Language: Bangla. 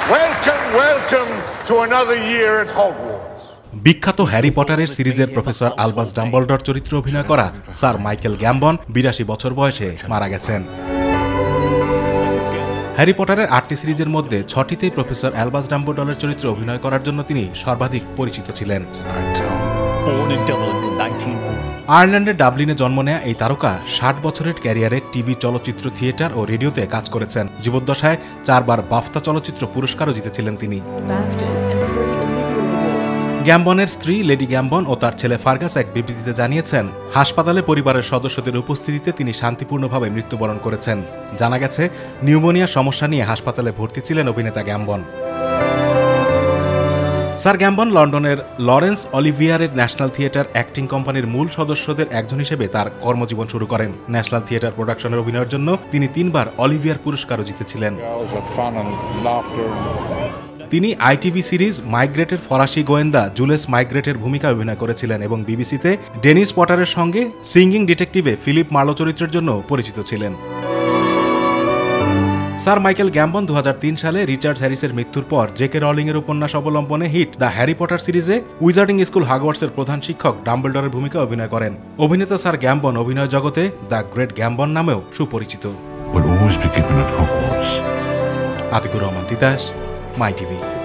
Welcome to another year at Hogwarts. বিখ্যাত হ্যারি পটারের সিরিজের প্রফেসর আলবাস ডাম্বলডর চরিত্রে অভিনয় করা স্যার মাইকেল গ্যাম্বন ৮২ বছর বয়সে মারা গেছেন। হ্যারি পটারের ৮টি সিরিজের মধ্যে ৬টিতেই প্রফেসর অ্যালবাস ডাম্বলডরের চরিত্রে অভিনয় করার জন্য তিনি সর্বাধিক পরিচিত ছিলেন। আয়ারল্যান্ডের ডাবলিনে জন্ম নেয়া এই তারকা ৬০ বছরের ক্যারিয়ারে টিভি, চলচ্চিত্র, থিয়েটার ও রেডিওতে কাজ করেছেন। জীবদ্দশায় ৪ বার বাফটা চলচ্চিত্র পুরস্কারও জিতেছিলেন তিনি। গ্যাম্বনের স্ত্রী লেডি গ্যাম্বন ও তার ছেলে ফার্গাস এক বিবৃতিতে জানিয়েছেন, হাসপাতালে পরিবারের সদস্যদের উপস্থিতিতে তিনি শান্তিপূর্ণভাবে মৃত্যুবরণ করেছেন। জানা গেছে, নিউমোনিয়া সমস্যা নিয়ে হাসপাতালে ভর্তি ছিলেন অভিনেতা গ্যাম্বন। স্যার গ্যাম্বন লন্ডনের লরেন্স অলিভিয়ারের ন্যাশনাল থিয়েটার অ্যাক্টিং কোম্পানির মূল সদস্যদের একজন হিসেবে তার কর্মজীবন শুরু করেন। ন্যাশনাল থিয়েটার প্রোডাকশনের অভিনয়ের জন্য তিনি ৩ বার অলিভিয়ার পুরস্কারও জিতেছিলেন। তিনি আইটিভি সিরিজ মাইগ্রেটের ফরাসি গোয়েন্দা জুলেস মাইগ্রেটের ভূমিকায় অভিনয় করেছিলেন এবং বিবিসিতে ডেনিস পটারের সঙ্গে সিঙ্গিং ডিটেকটিভে ফিলিপ মার্লো চরিত্রের জন্য পরিচিত ছিলেন। স্যার মাইকেল গ্যাম্বন ২০০৩ সালে রিচার্ড হ্যারিসের মৃত্যুর পর জেকে রলিংয়ের উপন্যাস অবলম্বনে হিট দ্য হ্যারি পটার সিরিজে উইজার্ডিং স্কুল হগওয়ার্টসের প্রধান শিক্ষক ডাম্বলডরের ভূমিকায় অভিনয় করেন। অভিনেতা স্যার গ্যাম্বন অভিনয় জগতে দ্য গ্রেট গ্যাম্বন নামেও সুপরিচিত। Atiqur Rahman Titas, my TV.